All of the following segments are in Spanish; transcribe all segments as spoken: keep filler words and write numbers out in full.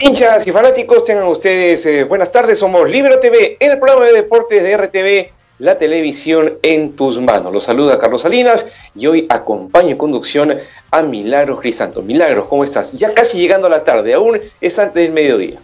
Hinchas y fanáticos, tengan ustedes eh, buenas tardes. Somos Libero T V, el programa de deportes de R T V, la televisión en tus manos. Los saluda Carlos Salinas y hoy acompaño en conducción a Milagros Crisanto. Milagros, ¿cómo estás? Ya casi llegando a la tarde, aún es antes del mediodía.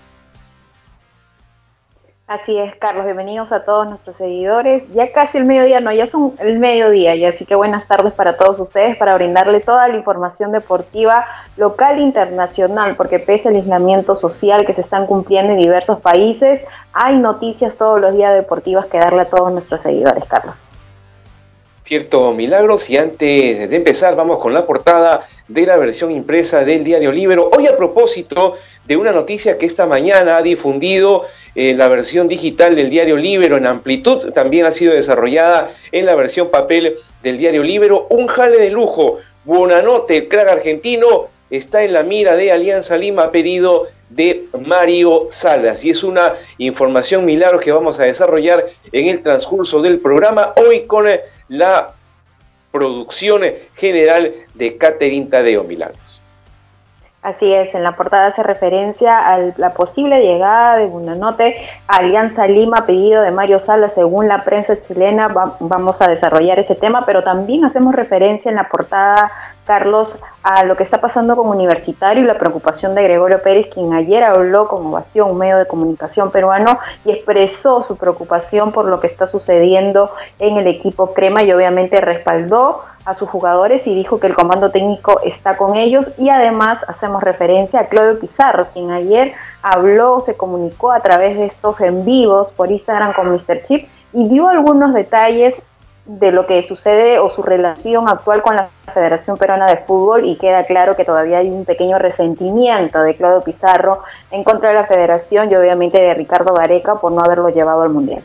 Así es, Carlos, bienvenidos a todos nuestros seguidores. Ya casi el mediodía, no, ya son el mediodía, y así que buenas tardes para todos ustedes para brindarle toda la información deportiva local e internacional, porque pese al aislamiento social que se están cumpliendo en diversos países, hay noticias todos los días deportivas que darle a todos nuestros seguidores, Carlos. Cierto, Milagros, y antes de empezar vamos con la portada de la versión impresa del Diario Libero. Hoy a propósito de una noticia que esta mañana ha difundido eh, la versión digital del Diario Libero en amplitud, también ha sido desarrollada en la versión papel del Diario Libero. Un jale de lujo, Buonanotte, el crack argentino, está en la mira de Alianza Lima a pedido de Mario Salas, y es una información, Milagros, que vamos a desarrollar en el transcurso del programa, hoy con eh, la producción general de Catherine Tadeo. Milagros. Así es, en la portada hace referencia a la posible llegada de Buonanotte a Alianza Lima a pedido de Mario Salas, según la prensa chilena. Va, vamos a desarrollar ese tema, pero también hacemos referencia en la portada, Carlos, a lo que está pasando con Universitario y la preocupación de Gregorio Pérez, quien ayer habló con Ovación, un medio de comunicación peruano, y expresó su preocupación por lo que está sucediendo en el equipo crema, y obviamente respaldó a sus jugadores y dijo que el comando técnico está con ellos. Y además hacemos referencia a Claudio Pizarro, quien ayer habló, se comunicó a través de estos en vivos por Instagram con míster Chip y dio algunos detalles de lo que sucede o su relación actual con la Federación Peruana de Fútbol, y queda claro que todavía hay un pequeño resentimiento de Claudio Pizarro en contra de la Federación y obviamente de Ricardo Gareca por no haberlo llevado al Mundial.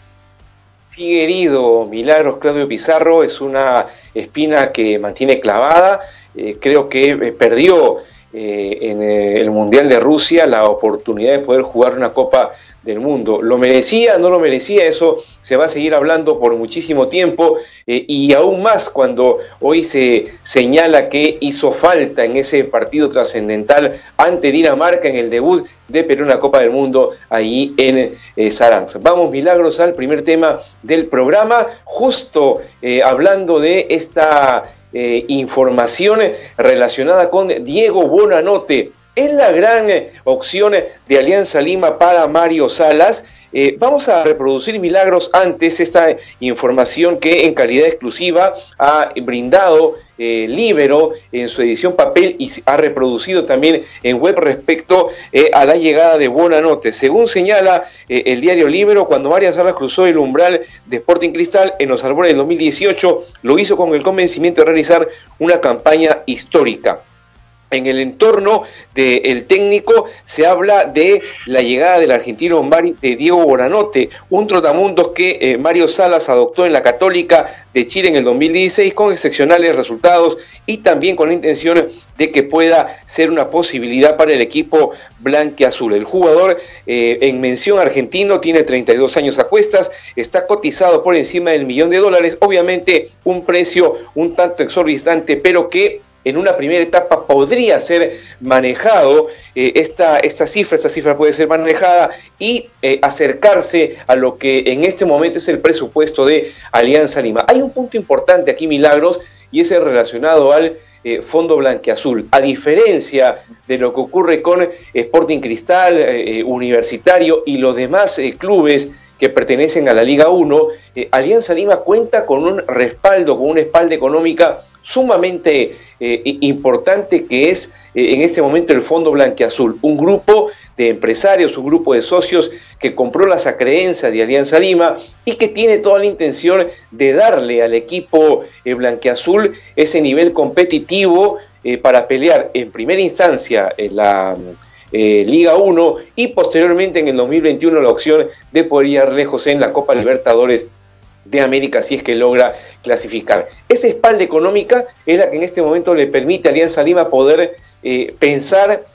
Sigue herido, Milagros, Claudio Pizarro, es una espina que mantiene clavada. Eh, creo que eh, perdió eh, en eh, el Mundial de Rusia la oportunidad de poder jugar una Copa del Mundo. ¿Lo merecía? ¿No lo merecía? Eso se va a seguir hablando por muchísimo tiempo, eh, y aún más cuando hoy se señala que hizo falta en ese partido trascendental ante Dinamarca en el debut de Perú en la Copa del Mundo ahí en eh, Saransk. Vamos, Milagros, al primer tema del programa, justo eh, hablando de esta eh, información relacionada con Diego Buonanotte. Es la gran eh, opción de Alianza Lima para Mario Salas. Eh, vamos a reproducir, Milagros, antes esta información que en calidad exclusiva ha brindado eh, Libero en su edición papel y ha reproducido también en web respecto eh, a la llegada de Buonanotte. Según señala eh, el Diario Libero, cuando Mario Salas cruzó el umbral de Sporting Cristal en los albores del dos mil dieciocho, lo hizo con el convencimiento de realizar una campaña histórica. En el entorno del técnico se habla de la llegada del argentino de Diego Buonanotte, un trotamundos que eh, Mario Salas adoptó en la Católica de Chile en el dos mil dieciséis con excepcionales resultados, y también con la intención de que pueda ser una posibilidad para el equipo blanquiazul. El jugador eh, en mención argentino tiene treinta y dos años a cuestas, está cotizado por encima del millón de dólares, obviamente un precio un tanto exorbitante, pero que en una primera etapa podría ser manejado, eh, esta, esta cifra, esta cifra puede ser manejada y eh, acercarse a lo que en este momento es el presupuesto de Alianza Lima. Hay un punto importante aquí, Milagros, y es el relacionado al eh, Fondo Blanquiazul. A diferencia de lo que ocurre con Sporting Cristal, eh, Universitario y los demás eh, clubes que pertenecen a la Liga uno, eh, Alianza Lima cuenta con un respaldo, con una espalda económica sumamente eh, importante, que es eh, en este momento el Fondo Blanquiazul, un grupo de empresarios, un grupo de socios que compró las acreencias de Alianza Lima y que tiene toda la intención de darle al equipo eh, blanquiazul ese nivel competitivo eh, para pelear en primera instancia en la eh, Liga uno y posteriormente en el dos mil veintiuno la opción de poder ir lejos en la Copa Libertadores de América si es que logra clasificar. Esa espalda económica es la que en este momento le permite a Alianza Lima poder eh, pensar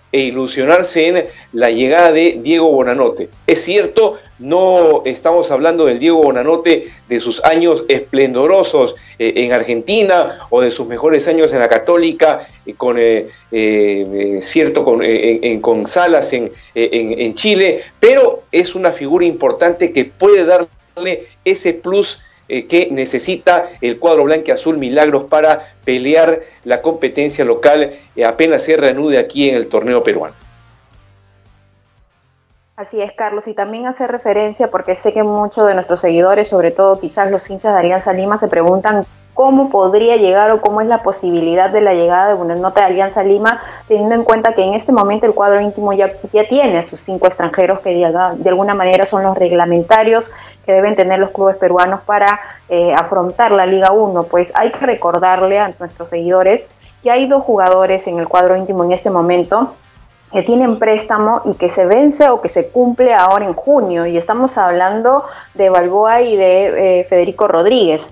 e ilusionarse en la llegada de Diego Bonanote. Es cierto, no estamos hablando del Diego Bonanote de sus años esplendorosos eh, en Argentina o de sus mejores años en la Católica, eh, con eh, eh, cierto con, eh, en, con Salas en, en, en Chile, pero es una figura importante que puede darle ese plus eh, que necesita el cuadro blanquiazul Milagros para pelear la competencia local eh, apenas se reanude aquí en el torneo peruano. Así es, Carlos, y también hace referencia, porque sé que muchos de nuestros seguidores, sobre todo quizás los hinchas de Alianza Lima, se preguntan cómo podría llegar o cómo es la posibilidad de la llegada de Bonanote de Alianza Lima, teniendo en cuenta que en este momento el cuadro íntimo ya, ya tiene a sus cinco extranjeros que de alguna manera son los reglamentarios que deben tener los clubes peruanos para eh, afrontar la Liga uno. Pues hay que recordarle a nuestros seguidores que hay dos jugadores en el cuadro íntimo en este momento que tienen préstamo y que se vence o que se cumple ahora en junio, y estamos hablando de Balboa y de eh, Federico Rodríguez,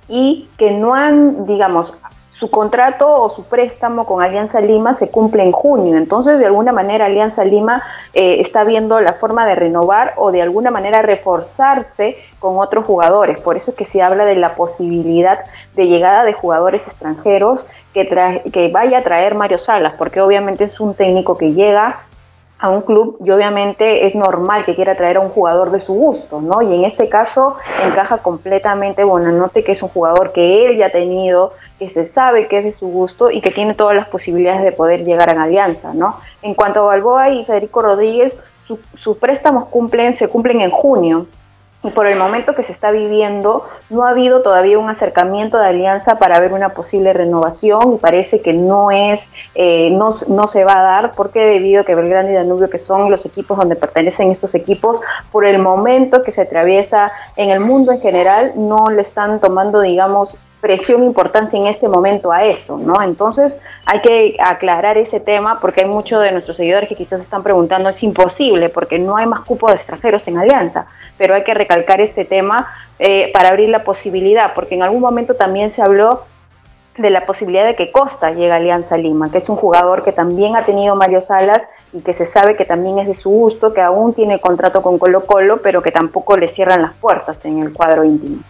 y que no han, digamos, su contrato o su préstamo con Alianza Lima se cumple en junio. Entonces, de alguna manera, Alianza Lima eh, está viendo la forma de renovar o de alguna manera reforzarse con otros jugadores. Por eso es que se habla de la posibilidad de llegada de jugadores extranjeros que, tra que vaya a traer Mario Salas, porque obviamente es un técnico que llega a un club y obviamente es normal que quiera traer a un jugador de su gusto, ¿no? Y en este caso encaja completamente Bonanote, que es un jugador que él ya ha tenido, que se sabe que es de su gusto y que tiene todas las posibilidades de poder llegar a Alianza, ¿no? En cuanto a Balboa y Federico Rodríguez, su, sus préstamos cumplen, se cumplen en junio. Y por el momento que se está viviendo, no ha habido todavía un acercamiento de Alianza para ver una posible renovación, y parece que no es, eh, no, no se va a dar, porque debido a que Belgrano y Danubio, que son los equipos donde pertenecen estos equipos, por el momento que se atraviesa en el mundo en general, no le están tomando, digamos, presión, importancia en este momento a eso, ¿no? Entonces hay que aclarar ese tema, porque hay muchos de nuestros seguidores que quizás están preguntando, es imposible porque no hay más cupo de extranjeros en Alianza, pero hay que recalcar este tema eh, para abrir la posibilidad, porque en algún momento también se habló de la posibilidad de que Costa llegue a Alianza Lima, que es un jugador que también ha tenido Mario Salas y que se sabe que también es de su gusto, que aún tiene contrato con Colo Colo, pero que tampoco le cierran las puertas en el cuadro íntimo.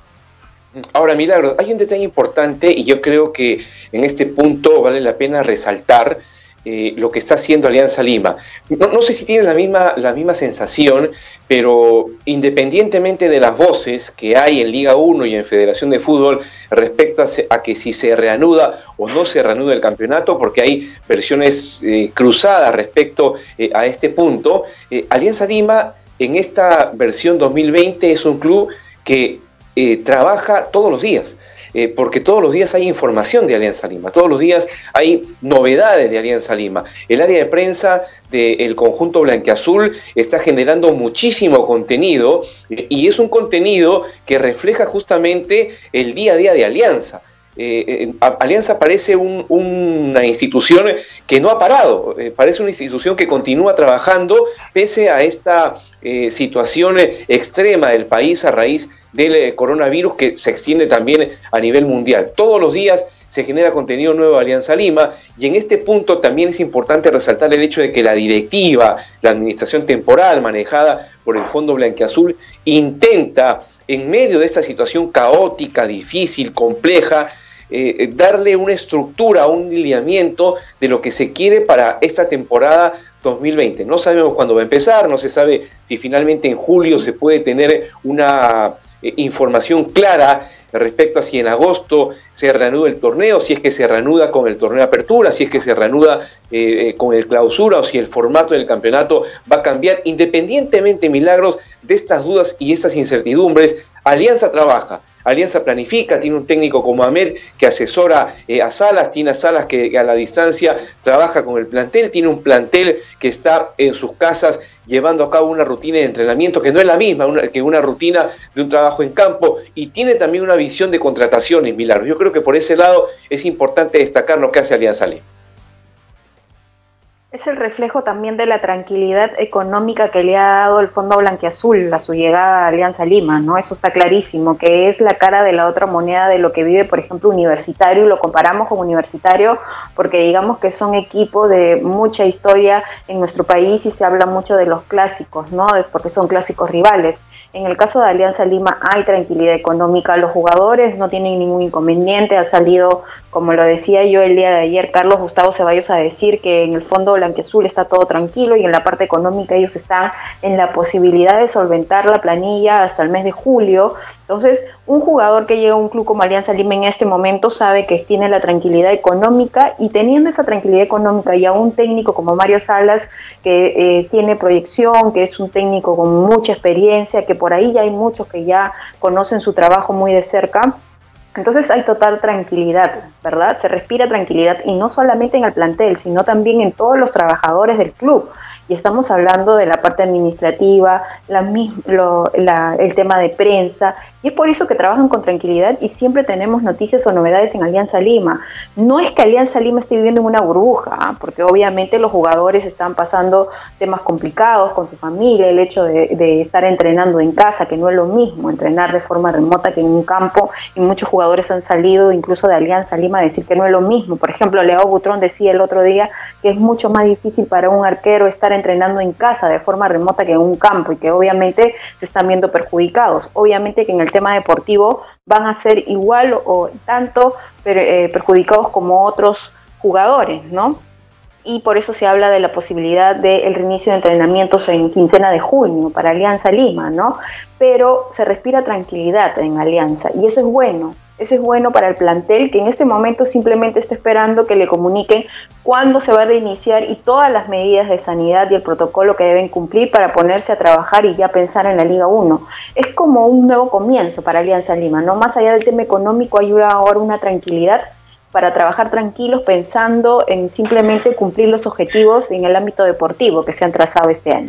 Ahora, Milagros, hay un detalle importante y yo creo que en este punto vale la pena resaltar eh, lo que está haciendo Alianza Lima. No, no sé si tienes la misma, la misma sensación, pero independientemente de las voces que hay en Liga uno y en Federación de Fútbol respecto a, se, a que si se reanuda o no se reanuda el campeonato, porque hay versiones eh, cruzadas respecto eh, a este punto, eh, Alianza Lima en esta versión dos mil veinte es un club que Eh, trabaja todos los días, eh, porque todos los días hay información de Alianza Lima, todos los días hay novedades de Alianza Lima. El área de prensa del conjunto blanquiazul está generando muchísimo contenido eh, y es un contenido que refleja justamente el día a día de Alianza. Eh, eh, Alianza parece un, una institución que no ha parado, eh, parece una institución que continúa trabajando pese a esta eh, situación extrema del país a raíz del eh, coronavirus, que se extiende también a nivel mundial. Todos los días se genera contenido nuevo de Alianza Lima, y en este punto también es importante resaltar el hecho de que la directiva, la administración temporal manejada por el Fondo Blanquiazul, intenta, en medio de esta situación caótica, difícil, compleja, Eh, darle una estructura, un lineamiento de lo que se quiere para esta temporada dos mil veinte. No sabemos cuándo va a empezar, no se sabe si finalmente en julio se puede tener una eh, información clara respecto a si en agosto se reanuda el torneo, si es que se reanuda con el torneo de apertura, si es que se reanuda eh, con el clausura, o si el formato del campeonato va a cambiar. Independientemente, Milagros, de estas dudas y estas incertidumbres, Alianza trabaja. Alianza planifica, tiene un técnico como Ahmed que asesora eh, a Salas, tiene a Salas que a la distancia trabaja con el plantel, tiene un plantel que está en sus casas llevando a cabo una rutina de entrenamiento que no es la misma una, que una rutina de un trabajo en campo, y tiene también una visión de contrataciones, Milagros. Yo creo que por ese lado es importante destacar lo que hace Alianza Lima. Es el reflejo también de la tranquilidad económica que le ha dado el Fondo Blanquiazul a su llegada a Alianza Lima, ¿no? Eso está clarísimo, que es la cara de la otra moneda de lo que vive, por ejemplo, Universitario, y lo comparamos con Universitario porque digamos que son equipos de mucha historia en nuestro país y se habla mucho de los clásicos, ¿no? Porque son clásicos rivales. En el caso de Alianza Lima hay tranquilidad económica, los jugadores no tienen ningún inconveniente, ha salido, como lo decía yo el día de ayer, Carlos Gustavo Ceballos a decir que en el Fondo Blanquiazul está todo tranquilo y en la parte económica ellos están en la posibilidad de solventar la planilla hasta el mes de julio. Entonces, un jugador que llega a un club como Alianza Lima en este momento sabe que tiene la tranquilidad económica, y teniendo esa tranquilidad económica y a un técnico como Mario Salas que eh, tiene proyección, que es un técnico con mucha experiencia, que por ahí ya hay muchos que ya conocen su trabajo muy de cerca, entonces hay total tranquilidad, ¿verdad? Se respira tranquilidad, y no solamente en el plantel, sino también en todos los trabajadores del club. Y estamos hablando de la parte administrativa, la, lo, la, el tema de prensa, y es por eso que trabajan con tranquilidad y siempre tenemos noticias o novedades en Alianza Lima. No es que Alianza Lima esté viviendo en una burbuja, ¿eh? Porque obviamente los jugadores están pasando temas complicados con su familia, el hecho de, de estar entrenando en casa, que no es lo mismo entrenar de forma remota que en un campo, y muchos jugadores han salido incluso de Alianza Lima a decir que no es lo mismo. Por ejemplo, Leo Butrón decía el otro día que es mucho más difícil para un arquero estar entrenando en casa de forma remota que en un campo, y que obviamente se están viendo perjudicados. Obviamente que en el tema deportivo van a ser igual o tanto per, eh, perjudicados como otros jugadores, ¿no? Y por eso se habla de la posibilidad del reinicio de entrenamientos en quincena de junio para Alianza Lima, ¿no? Pero se respira tranquilidad en Alianza, y eso es bueno. Eso es bueno para el plantel, que en este momento simplemente está esperando que le comuniquen cuándo se va a reiniciar y todas las medidas de sanidad y el protocolo que deben cumplir para ponerse a trabajar y ya pensar en la Liga uno. Es como un nuevo comienzo para Alianza Lima, ¿no? Más allá del tema económico, hay ahora una tranquilidad para trabajar tranquilos, pensando en simplemente cumplir los objetivos en el ámbito deportivo que se han trazado este año.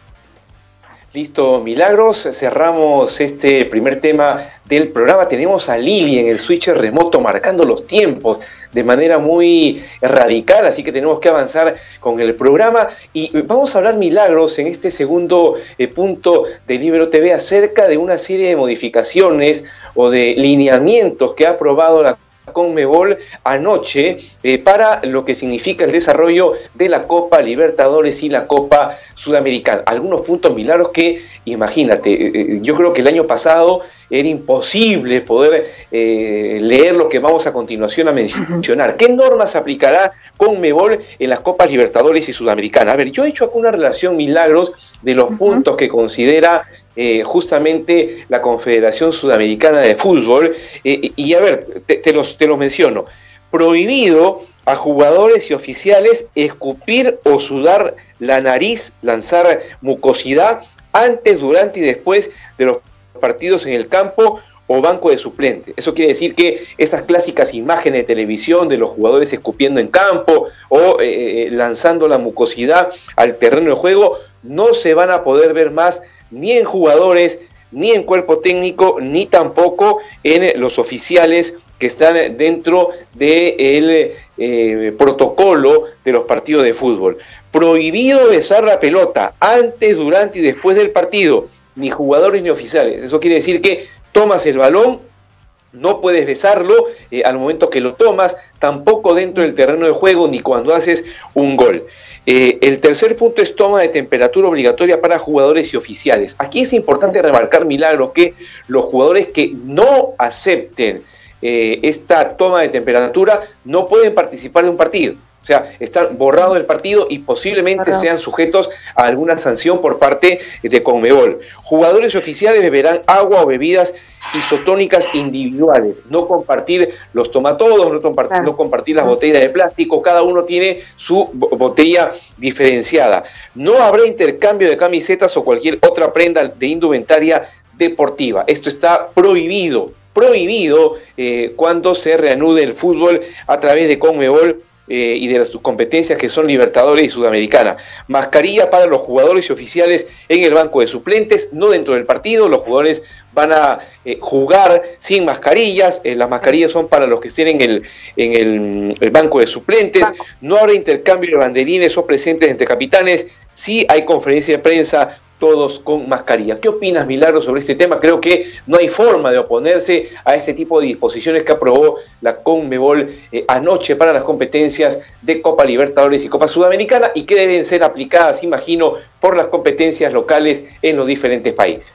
Listo, Milagros, cerramos este primer tema del programa. Tenemos a Lili en el switcher remoto marcando los tiempos de manera muy radical, así que tenemos que avanzar con el programa. Y vamos a hablar, Milagros, en este segundo eh, punto de Libero T V acerca de una serie de modificaciones o de lineamientos que ha aprobado la Conmebol anoche eh, para lo que significa el desarrollo de la Copa Libertadores y la Copa Sudamericana. Algunos puntos, Milagros, que imagínate, eh, yo creo que el año pasado era imposible poder eh, leer lo que vamos a continuación a mencionar. ¿Qué normas aplicará Conmebol en las Copas Libertadores y Sudamericana? A ver, yo he hecho acá una relación, Milagros, de los uh-huh. puntos que considera Eh, justamente la Confederación Sudamericana de Fútbol, eh, y a ver, te, te, los, te los menciono. Prohibido a jugadores y oficiales escupir o sudar la nariz, lanzar mucosidad antes, durante y después de los partidos en el campo o banco de suplentes. Eso quiere decir que esas clásicas imágenes de televisión de los jugadores escupiendo en campo o eh, lanzando la mucosidad al terreno de juego no se van a poder ver más ni en jugadores, ni en cuerpo técnico, ni tampoco en los oficiales que están dentro del eh, protocolo de los partidos de fútbol. Prohibido besar la pelota antes, durante y después del partido, ni jugadores ni oficiales. Eso quiere decir que tomas el balón, no puedes besarlo eh, al momento que lo tomas, tampoco dentro del terreno de juego, ni cuando haces un gol. Eh, el tercer punto es toma de temperatura obligatoria para jugadores y oficiales. Aquí es importante remarcar, Milagro, que los jugadores que no acepten eh, esta toma de temperatura no pueden participar de un partido. O sea, están borrados del partido y posiblemente Ajá. sean sujetos a alguna sanción por parte de Conmebol. Jugadores y oficiales beberán agua o bebidas isotónicas individuales, no compartir los tomatodos, no, compartir, no compartir las botellas de plástico, cada uno tiene su botella diferenciada. No habrá intercambio de camisetas o cualquier otra prenda de indumentaria deportiva. Esto está prohibido, prohibido eh, cuando se reanude el fútbol a través de Conmebol eh, y de las competencias que son Libertadores y Sudamericana. Mascarilla para los jugadores y oficiales en el banco de suplentes, no dentro del partido. Los jugadores van a eh, jugar sin mascarillas. Eh, las mascarillas son para los que estén en el, en el, el banco de suplentes. No habrá intercambio de banderines o presentes entre capitanes. Sí hay conferencia de prensa, todos con mascarilla. ¿Qué opinas, Milagro, sobre este tema? Creo que no hay forma de oponerse a este tipo de disposiciones que aprobó la Conmebol eh, anoche para las competencias de Copa Libertadores y Copa Sudamericana, y que deben ser aplicadas, imagino, por las competencias locales en los diferentes países.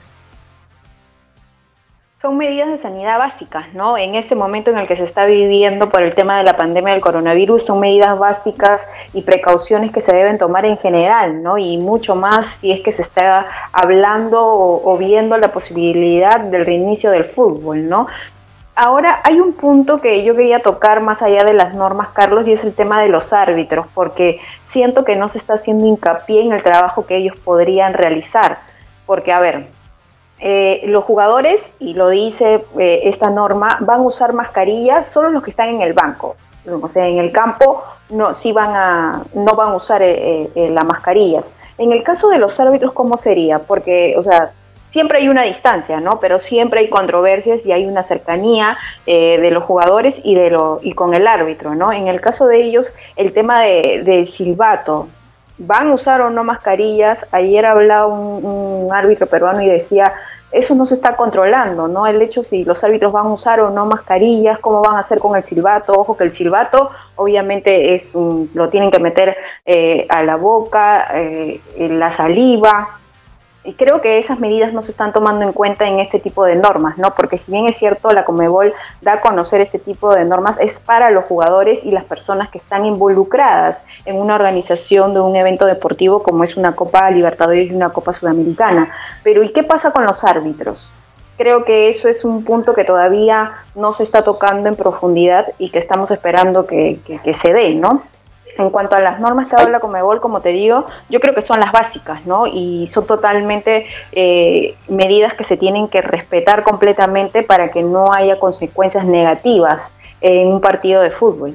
Son medidas de sanidad básicas, ¿no? En este momento en el que se está viviendo por el tema de la pandemia del coronavirus, son medidas básicas y precauciones que se deben tomar en general, ¿no? Y mucho más si es que se está hablando o, o viendo la posibilidad del reinicio del fútbol, ¿no? Ahora, hay un punto que yo quería tocar más allá de las normas, Carlos, y es el tema de los árbitros, porque siento que no se está haciendo hincapié en el trabajo que ellos podrían realizar. Porque, a ver, Eh, los jugadores, y lo dice eh, esta norma, van a usar mascarilla solo los que están en el banco. O sea, en el campo no, sí van a, no van a usar eh, eh, las mascarillas. En el caso de los árbitros, ¿cómo sería? Porque, o sea, siempre hay una distancia, ¿no? Pero siempre hay controversias y hay una cercanía eh, de los jugadores y, de lo, y con el árbitro, ¿no? En el caso de ellos, el tema de, del silbato, ¿van a usar o no mascarillas? Ayer hablaba un, un árbitro peruano y decía, eso no se está controlando, ¿no? El hecho si los árbitros van a usar o no mascarillas, cómo van a hacer con el silbato. Ojo que el silbato obviamente es un, lo tienen que meter eh, a la boca, eh, en la saliva. Y creo que esas medidas no se están tomando en cuenta en este tipo de normas, ¿no? Porque si bien es cierto, la Conmebol da a conocer este tipo de normas, es para los jugadores y las personas que están involucradas en una organización de un evento deportivo como es una Copa Libertadores y una Copa Sudamericana. Pero ¿y qué pasa con los árbitros? Creo que eso es un punto que todavía no se está tocando en profundidad y que estamos esperando que, que, que se dé, ¿no? En cuanto a las normas que ha dado la Conmebol, como te digo, yo creo que son las básicas, ¿no? Y son totalmente eh, medidas que se tienen que respetar completamente para que no haya consecuencias negativas en un partido de fútbol.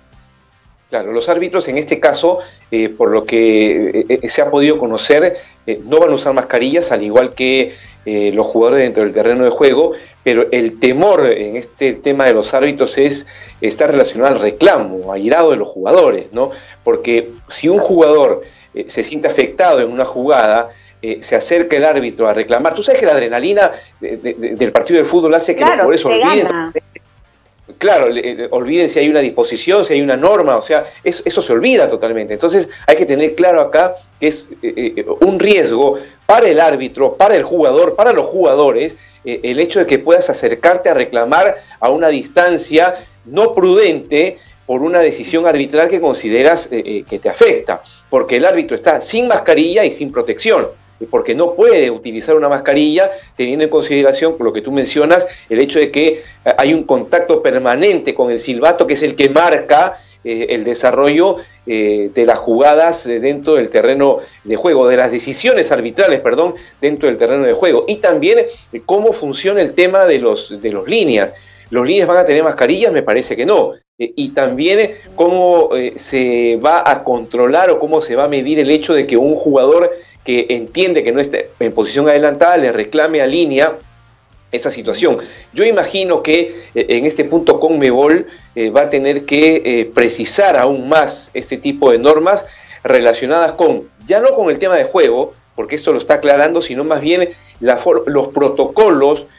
Claro, los árbitros en este caso, eh, por lo que eh, se ha podido conocer, eh, no van a usar mascarillas, al igual que eh, los jugadores dentro del terreno de juego, pero el temor en este tema de los árbitros es está relacionado al reclamo, airado de los jugadores, ¿no? Porque si un jugador eh, se siente afectado en una jugada, eh, se acerca el árbitro a reclamar. Tú sabes que la adrenalina de, de, de, del partido de fútbol hace que claro, los jugadores olviden. Gana. Claro, le, olviden si hay una disposición, si hay una norma, o sea, eso, eso se olvida totalmente. Entonces hay que tener claro acá que es eh, un riesgo para el árbitro, para el jugador, para los jugadores, eh, el hecho de que puedas acercarte a reclamar a una distancia no prudente por una decisión arbitral que consideras eh, eh, que te afecta, porque el árbitro está sin mascarilla y sin protección, porque no puede utilizar una mascarilla teniendo en consideración, por lo que tú mencionas, el hecho de que hay un contacto permanente con el silbato, que es el que marca eh, el desarrollo eh, de las jugadas dentro del terreno de juego, de las decisiones arbitrales, perdón, dentro del terreno de juego, y también eh, cómo funciona el tema de los, de los líneas. ¿Los líneas van a tener mascarillas? Me parece que no. Eh, y también eh, cómo eh, se va a controlar o cómo se va a medir el hecho de que un jugador que entiende que no está en posición adelantada le reclame a línea esa situación. Yo imagino que eh, en este punto Conmebol eh, va a tener que eh, precisar aún más este tipo de normas relacionadas con, ya no con el tema de juego, porque esto lo está aclarando, sino más bien la los protocolos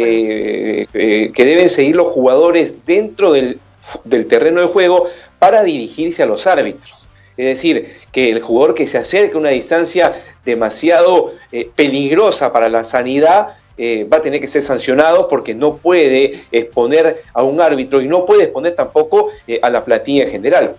eh, eh, que deben seguir los jugadores dentro del, del terreno de juego para dirigirse a los árbitros. Es decir, que el jugador que se acerque a una distancia demasiado eh, peligrosa para la sanidad eh, va a tener que ser sancionado porque no puede exponer a un árbitro y no puede exponer tampoco eh, a la plantilla en general.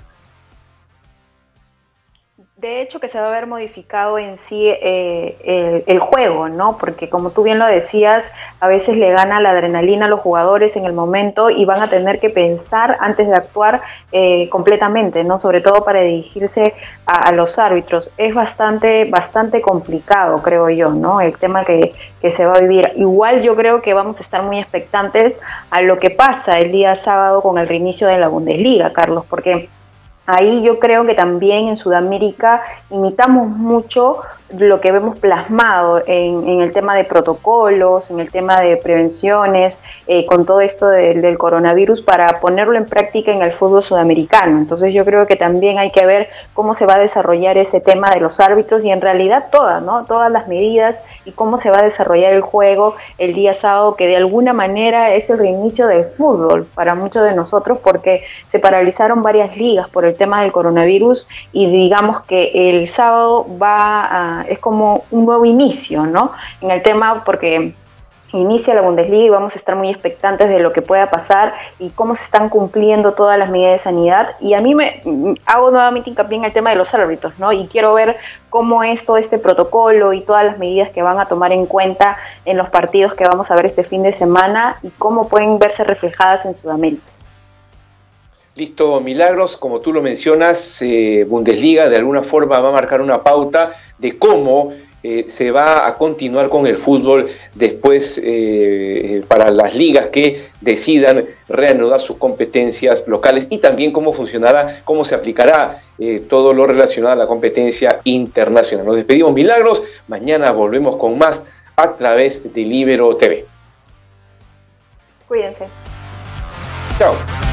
De hecho, que se va a ver modificado en sí eh, el, el juego, ¿no? Porque como tú bien lo decías, a veces le gana la adrenalina a los jugadores en el momento y van a tener que pensar antes de actuar eh, completamente, ¿no? Sobre todo para dirigirse a, a los árbitros. Es bastante, bastante complicado, creo yo, ¿no? El tema que, que se va a vivir. Igual yo creo que vamos a estar muy expectantes a lo que pasa el día sábado con el reinicio de la Bundesliga, Carlos, porque ahí yo creo que también en Sudamérica imitamos mucho lo que vemos plasmado en, en el tema de protocolos, en el tema de prevenciones, eh, con todo esto de, del coronavirus, para ponerlo en práctica en el fútbol sudamericano. Entonces yo creo que también hay que ver cómo se va a desarrollar ese tema de los árbitros y en realidad todas, ¿no? Todas las medidas y cómo se va a desarrollar el juego el día sábado, que de alguna manera es el reinicio del fútbol para muchos de nosotros, porque se paralizaron varias ligas por el tema del coronavirus y digamos que el sábado va a es como un nuevo inicio, ¿no? En el tema, porque inicia la Bundesliga y vamos a estar muy expectantes de lo que pueda pasar y cómo se están cumpliendo todas las medidas de sanidad. Y a mí me hago nuevamente hincapié en el tema de los árbitros, ¿no? Y quiero ver cómo es todo este protocolo y todas las medidas que van a tomar en cuenta en los partidos que vamos a ver este fin de semana y cómo pueden verse reflejadas en Sudamérica. Listo, Milagros, como tú lo mencionas, eh, Bundesliga de alguna forma va a marcar una pauta de cómo eh, se va a continuar con el fútbol después eh, para las ligas que decidan reanudar sus competencias locales y también cómo funcionará, cómo se aplicará eh, todo lo relacionado a la competencia internacional. Nos despedimos, Milagros, mañana volvemos con más a través de Libero T V. Cuídense. Chao.